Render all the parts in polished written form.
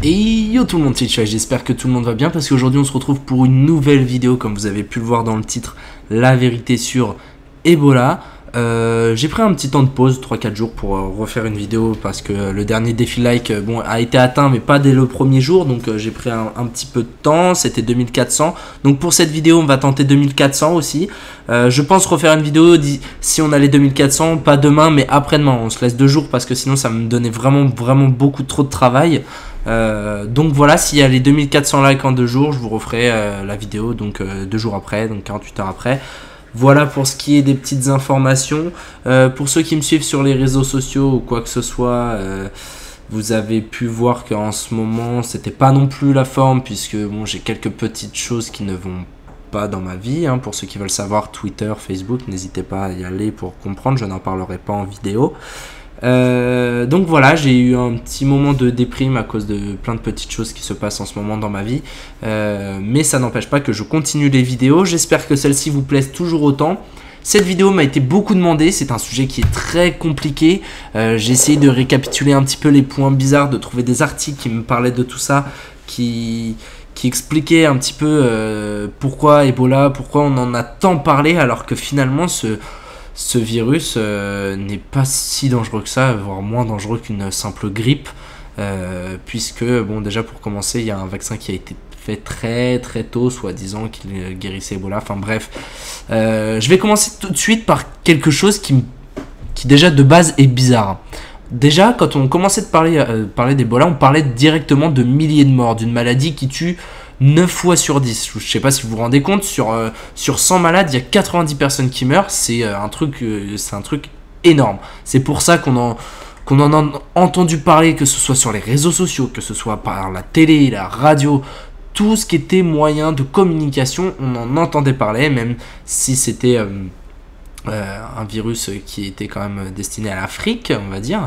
Et yo tout le monde, c'est Chai, j'espère que tout le monde va bien parce qu'aujourd'hui on se retrouve pour une nouvelle vidéo comme vous avez pu le voir dans le titre, la vérité sur Ebola. J'ai pris un petit temps de pause, 3-4 jours pour refaire une vidéo parce que le dernier défi like a été atteint mais pas dès le premier jour, donc j'ai pris un petit peu de temps, c'était 2400. Donc pour cette vidéo on va tenter 2400 aussi. Je pense refaire une vidéo si on a les 2400, pas demain mais après-demain, on se laisse 2 jours parce que sinon ça me donnait vraiment beaucoup trop de travail. Donc voilà, s'il y a les 2400 likes en 2 jours, je vous referai la vidéo donc 2 jours après, donc 48 heures après. Voilà pour ce qui est des petites informations. Pour ceux qui me suivent sur les réseaux sociaux ou quoi que ce soit, vous avez pu voir qu'en ce moment c'était pas non plus la forme puisque bon, j'ai quelques petites choses qui ne vont pas dans ma vie, hein. Pour ceux qui veulent savoir, Twitter, Facebook, n'hésitez pas à y aller pour comprendre, je n'en parlerai pas en vidéo. Donc voilà, j'ai eu un petit moment de déprime à cause de plein de petites choses qui se passent en ce moment dans ma vie, mais ça n'empêche pas que je continue les vidéos. J'espère que celle-ci vous plaise toujours autant. Cette vidéo m'a été beaucoup demandée, c'est un sujet qui est très compliqué. J'ai essayé de récapituler un petit peu les points bizarres, de trouver des articles qui me parlaient de tout ça, qui expliquaient un petit peu pourquoi Ebola, pourquoi on en a tant parlé alors que finalement ce virus n'est pas si dangereux que ça, voire moins dangereux qu'une simple grippe, puisque, bon, déjà pour commencer, il y a un vaccin qui a été fait très tôt, soi-disant qu'il guérissait Ebola, enfin bref. Je vais commencer tout de suite par quelque chose qui déjà de base est bizarre. Déjà, quand on commençait de parler d'Ebola, on parlait directement de milliers de morts, d'une maladie qui tue 9 fois sur 10. Je ne sais pas si vous vous rendez compte, sur 100 malades, il y a 90 personnes qui meurent. C'est un truc énorme. C'est pour ça qu'on en a entendu parler, que ce soit sur les réseaux sociaux, que ce soit par la télé, la radio, tout ce qui était moyen de communication, on en entendait parler, même si c'était un virus qui était quand même destiné à l'Afrique, on va dire.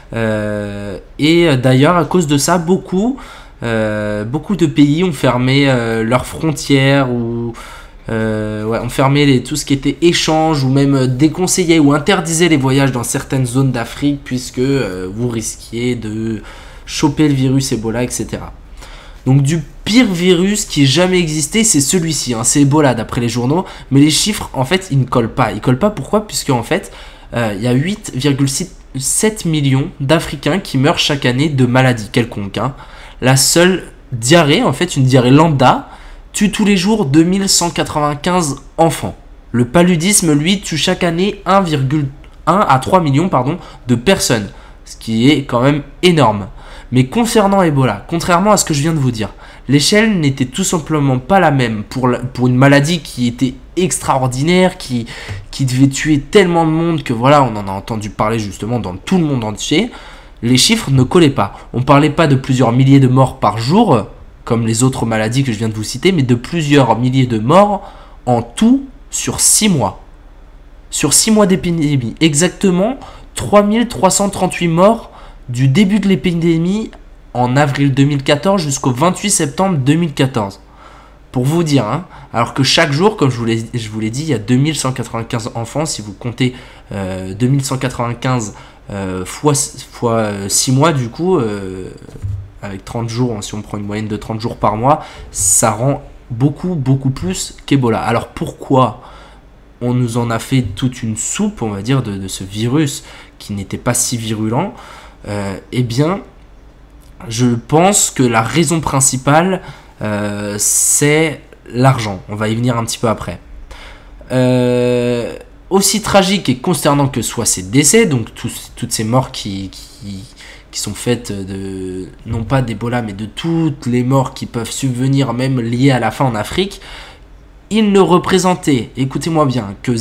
Et d'ailleurs, à cause de ça, beaucoup de pays ont fermé leurs frontières ou ont fermé tout ce qui était échange ou même déconseillé ou interdisait les voyages dans certaines zones d'Afrique puisque vous risquiez de choper le virus Ebola, etc. Donc du pire virus qui ait jamais existé, c'est celui-ci, hein, c'est Ebola d'après les journaux, mais les chiffres en fait ils ne collent pas. Ils collent pas pourquoi? Puisque en fait il y a 8,7 millions d'Africains qui meurent chaque année de maladies quelconques, hein. La seule diarrhée, en fait une diarrhée lambda, tue tous les jours 2195 enfants. Le paludisme, lui, tue chaque année 1,1 à 3 millions de personnes, ce qui est quand même énorme. Mais concernant Ebola, contrairement à ce que je viens de vous dire, l'échelle n'était tout simplement pas la même pour une maladie qui était extraordinaire, qui devait tuer tellement de monde que voilà, on en a entendu parler justement dans tout le monde entier. Les chiffres ne collaient pas. On ne parlait pas de plusieurs milliers de morts par jour, comme les autres maladies que je viens de vous citer, mais de plusieurs milliers de morts en tout sur 6 mois. Sur 6 mois d'épidémie. Exactement 3338 morts du début de l'épidémie en avril 2014 jusqu'au 28 septembre 2014. Pour vous dire, hein, alors que chaque jour, comme je vous l'ai dit, il y a 2195 enfants. Si vous comptez 2195 fois 6 mois, du coup, avec 30 jours, si on prend une moyenne de 30 jours par mois, ça rend beaucoup plus qu'Ebola. Alors pourquoi on nous en a fait toute une soupe, on va dire, de ce virus qui n'était pas si virulent? Eh bien, je pense que la raison principale, c'est l'argent. On va y venir un petit peu après. Aussi tragique et consternant que soient ces décès, donc toutes ces morts qui sont faites non pas d'Ebola, mais de toutes les morts qui peuvent subvenir, même liées à la faim en Afrique, ils ne représentaient, écoutez-moi bien, que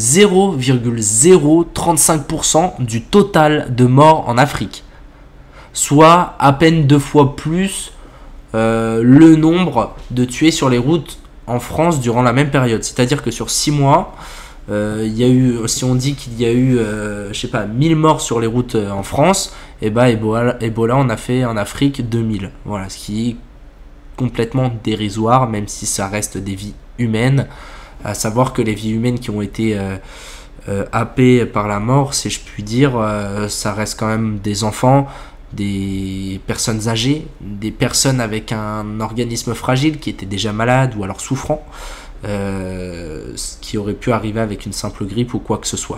0,035% du total de morts en Afrique. Soit à peine 2 fois plus le nombre de tués sur les routes en France durant la même période. C'est-à-dire que sur 6 mois, il y a eu, si on dit qu'il y a eu, je sais pas, 1000 morts sur les routes en France, et bah Ebola on a fait en Afrique 2000. Voilà, ce qui est complètement dérisoire, même si ça reste des vies humaines. À savoir que les vies humaines qui ont été happées par la mort, si je puis dire, ça reste quand même des enfants, des personnes âgées, des personnes avec un organisme fragile qui étaient déjà malades ou alors souffrants, ce qui aurait pu arriver avec une simple grippe ou quoi que ce soit.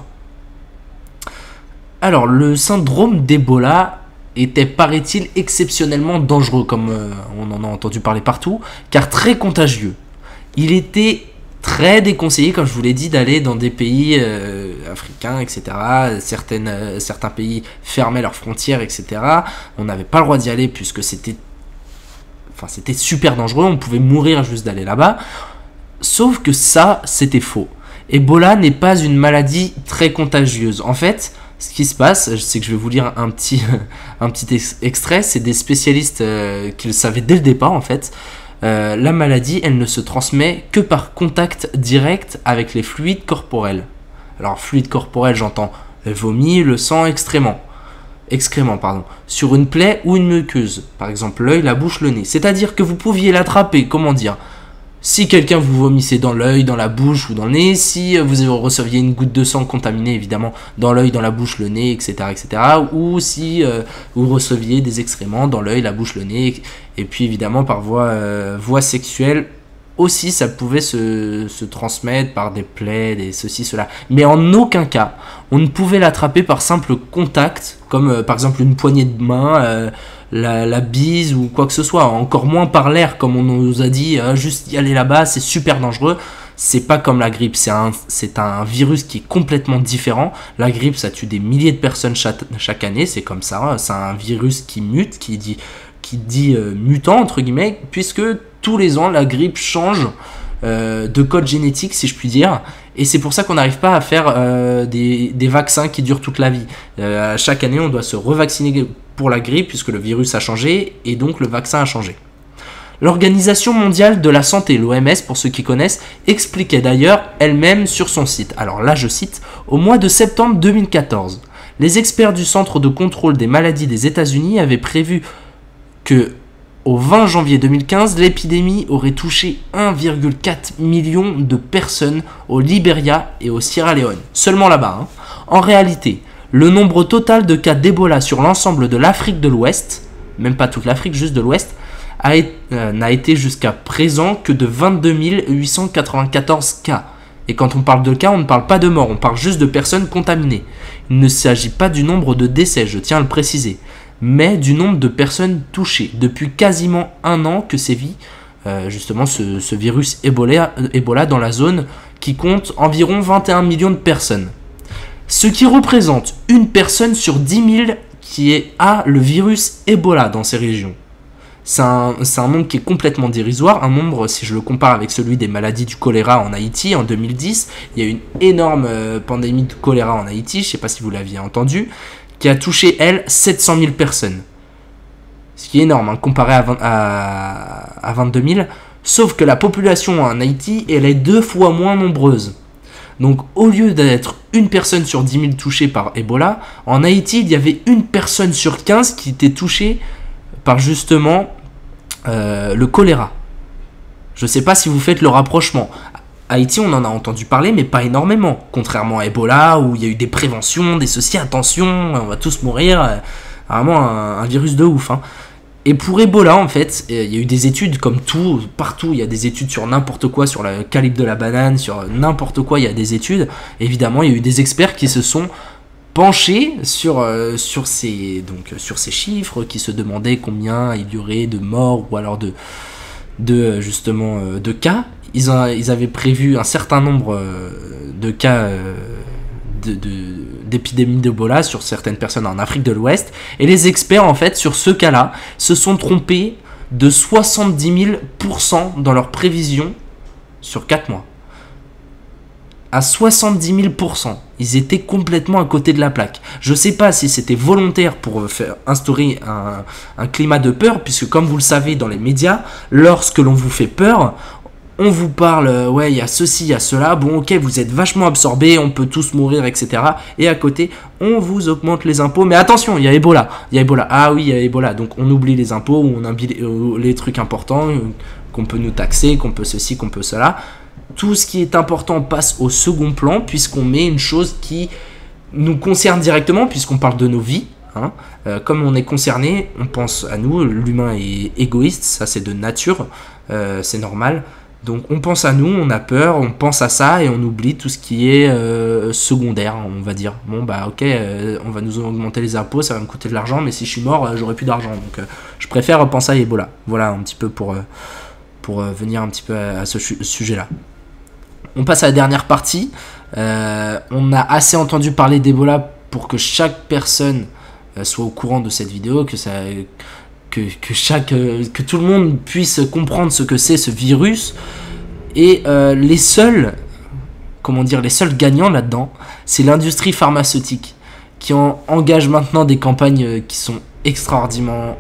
Alors, le syndrome d'Ebola était, paraît-il, exceptionnellement dangereux, comme on en a entendu parler partout, car très contagieux. Il était très déconseillé, comme je vous l'ai dit, d'aller dans des pays africains, etc. Certains pays fermaient leurs frontières, etc. On n'avait pas le droit d'y aller puisque c'était super dangereux, on pouvait mourir juste d'aller là-bas. Sauf que ça, c'était faux. Ebola n'est pas une maladie très contagieuse. En fait, ce qui se passe, c'est que je vais vous lire un petit extrait, c'est des spécialistes qui le savaient dès le départ en fait. La maladie, elle ne se transmet que par contact direct avec les fluides corporels. Alors, fluides corporels, j'entends le vomi, le sang, excréments, sur une plaie ou une muqueuse, par exemple l'œil, la bouche, le nez. C'est-à-dire que vous pouviez l'attraper, comment dire ? Si quelqu'un vous vomissait dans l'œil, dans la bouche ou dans le nez, si vous receviez une goutte de sang contaminée évidemment dans l'œil, dans la bouche, le nez, etc. ou si vous receviez des excréments dans l'œil, la bouche, le nez, et puis évidemment par voie sexuelle aussi, ça pouvait se transmettre par des plaies, des ceci, cela. Mais en aucun cas, on ne pouvait l'attraper par simple contact, comme par exemple une poignée de main, la bise ou quoi que ce soit, encore moins par l'air, comme on nous a dit, juste y aller là-bas, c'est super dangereux. C'est pas comme la grippe, c'est un virus qui est complètement différent. La grippe, ça tue des milliers de personnes chaque année, c'est comme ça, c'est un virus qui mute, qui dit mutant, entre guillemets, puisque tous les ans, la grippe change de code génétique, si je puis dire, et c'est pour ça qu'on n'arrive pas à faire des vaccins qui durent toute la vie. Chaque année, on doit se revacciner pour la grippe, puisque le virus a changé, et donc le vaccin a changé. L'Organisation mondiale de la santé, l'OMS pour ceux qui connaissent, expliquait d'ailleurs elle-même sur son site. Alors là je cite, au mois de septembre 2014, les experts du Centre de contrôle des maladies des États-Unis avaient prévu que au 20 janvier 2015, l'épidémie aurait touché 1,4 million de personnes au Libéria et au Sierra Leone. Seulement là-bas. Hein. En réalité, le nombre total de cas d'Ebola sur l'ensemble de l'Afrique de l'Ouest, même pas toute l'Afrique, juste de l'Ouest, n'a été jusqu'à présent que de 22 894 cas. Et quand on parle de cas, on ne parle pas de morts, on parle juste de personnes contaminées. Il ne s'agit pas du nombre de décès, je tiens à le préciser, mais du nombre de personnes touchées. Depuis quasiment un an que sévit justement ce virus Ebola dans la zone qui compte environ 21 millions de personnes. Ce qui représente une personne sur 10 000 qui a le virus Ebola dans ces régions. C'est un nombre qui est complètement dérisoire, un nombre, si je le compare avec celui des maladies du choléra en Haïti en 2010, il y a eu une énorme pandémie de choléra en Haïti, je ne sais pas si vous l'aviez entendu, qui a touché, elle, 700 000 personnes. Ce qui est énorme, hein, comparé à 22 000, sauf que la population en Haïti, elle est 2 fois moins nombreuse. Donc au lieu d'être une personne sur 10 000 touchée par Ebola, en Haïti, il y avait une personne sur 15 qui était touchée par justement le choléra. Je ne sais pas si vous faites le rapprochement. Haïti, on en a entendu parler, mais pas énormément. Contrairement à Ebola, où il y a eu des préventions, des ceci, attention, on va tous mourir. Vraiment un virus de ouf. Hein. Et pour Ebola, en fait, il y a eu des études comme tout, partout, il y a des études sur n'importe quoi, sur le calibre de la banane, sur n'importe quoi, il y a des études. Évidemment, il y a eu des experts qui se sont penchés sur ces chiffres, qui se demandaient combien il y aurait de morts ou alors de cas. Ils avaient prévu un certain nombre de cas d'épidémie d'Ebola sur certaines personnes en Afrique de l'Ouest. Et les experts, en fait, sur ce cas-là, se sont trompés de 70 000% dans leurs prévisions sur 4 mois. À 70 000%. Ils étaient complètement à côté de la plaque. Je ne sais pas si c'était volontaire pour instaurer un climat de peur, puisque comme vous le savez dans les médias, lorsque l'on vous fait peur, on vous parle, ouais, il y a ceci, il y a cela, bon ok, vous êtes vachement absorbés, on peut tous mourir, etc. Et à côté, on vous augmente les impôts, mais attention, il y a Ebola, ah oui, il y a Ebola, donc on oublie les impôts, on oublie les trucs importants, qu'on peut nous taxer, qu'on peut ceci, qu'on peut cela. Tout ce qui est important passe au second plan, puisqu'on met une chose qui nous concerne directement, puisqu'on parle de nos vies, hein. Comme on est concerné, on pense à nous. L'humain est égoïste, ça c'est de nature, c'est normal. Donc on pense à nous, on a peur, on pense à ça et on oublie tout ce qui est secondaire, on va dire. Bon bah ok, on va nous augmenter les impôts, ça va me coûter de l'argent, mais si je suis mort, j'aurai plus d'argent. Donc je préfère penser à Ebola. Voilà un petit peu pour venir un petit peu à ce sujet-là. On passe à la dernière partie. On a assez entendu parler d'Ebola pour que chaque personne soit au courant de cette vidéo, que tout le monde puisse comprendre ce que c'est ce virus. Et les seuls gagnants là-dedans, c'est l'industrie pharmaceutique qui engage maintenant des campagnes qui sont extraordinairement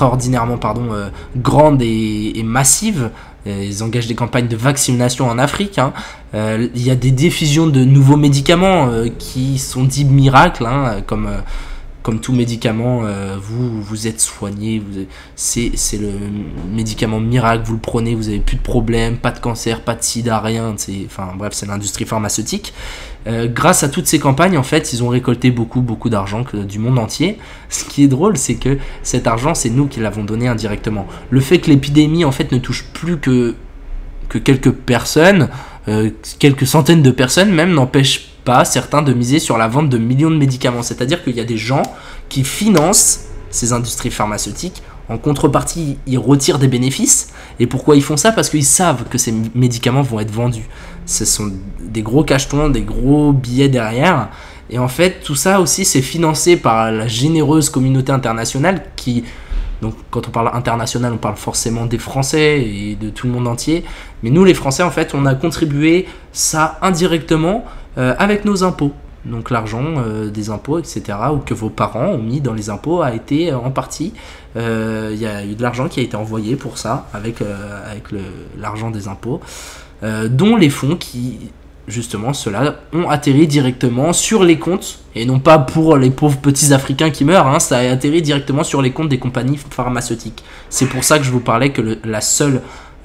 grandes et massives. Ils engagent des campagnes de vaccination en Afrique. Hein. Il y a des diffusions de nouveaux médicaments qui sont dits miracles, hein, comme tout médicament, vous êtes soigné, c'est le médicament miracle, vous le prenez, vous n'avez plus de problème, pas de cancer, pas de sida, rien, enfin bref, c'est l'industrie pharmaceutique. Grâce à toutes ces campagnes, en fait, ils ont récolté beaucoup d'argent du monde entier. Ce qui est drôle, c'est que cet argent, c'est nous qui l'avons donné indirectement. Le fait que l'épidémie, en fait, ne touche plus que quelques personnes, quelques centaines de personnes même, n'empêche pas certains de miser sur la vente de millions de médicaments. C'est-à-dire qu'il y a des gens qui financent ces industries pharmaceutiques. En contrepartie, ils retirent des bénéfices. Et pourquoi ils font ça? Parce qu'ils savent que ces médicaments vont être vendus. Ce sont des gros cachetons, des gros billets derrière. Et en fait, tout ça aussi, c'est financé par la généreuse communauté internationale qui... Donc quand on parle international, on parle forcément des Français et de tout le monde entier. Mais nous, les Français, en fait, on a contribué ça indirectement avec nos impôts. Donc l'argent des impôts, etc., ou que vos parents ont mis dans les impôts a été en partie... Il y a eu de l'argent qui a été envoyé pour ça, avec l'argent des impôts, dont les fonds qui... Justement, ceux-là ont atterri directement sur les comptes, et non pas pour les pauvres petits Africains qui meurent, hein, ça a atterri directement sur les comptes des compagnies pharmaceutiques. C'est pour ça que je vous parlais que la seule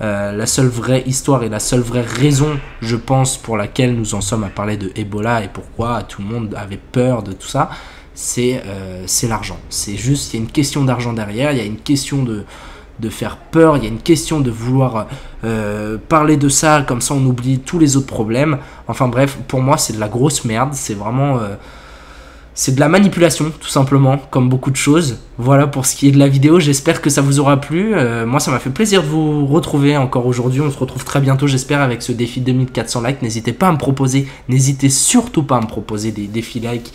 vraie histoire et la seule vraie raison, je pense, pour laquelle nous en sommes à parler de Ebola et pourquoi tout le monde avait peur de tout ça, c'est l'argent. C'est juste, il y a une question d'argent derrière, il y a une question de faire peur, il y a une question de vouloir parler de ça, comme ça on oublie tous les autres problèmes. Enfin bref, pour moi c'est de la grosse merde, c'est vraiment... c'est de la manipulation, tout simplement, comme beaucoup de choses. Voilà pour ce qui est de la vidéo, j'espère que ça vous aura plu. Moi ça m'a fait plaisir de vous retrouver encore aujourd'hui, on se retrouve très bientôt j'espère avec ce défi 2400 likes. N'hésitez pas à me proposer, n'hésitez surtout pas à me proposer des défis likes,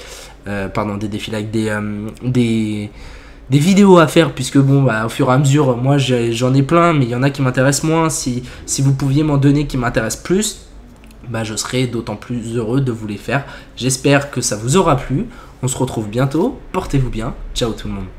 des vidéos à faire, puisque bon bah au fur et à mesure moi j'en ai plein, mais il y en a qui m'intéressent moins. Si vous pouviez m'en donner qui m'intéressent plus, bah je serais d'autant plus heureux de vous les faire. J'espère que ça vous aura plu, on se retrouve bientôt, portez-vous bien, ciao tout le monde.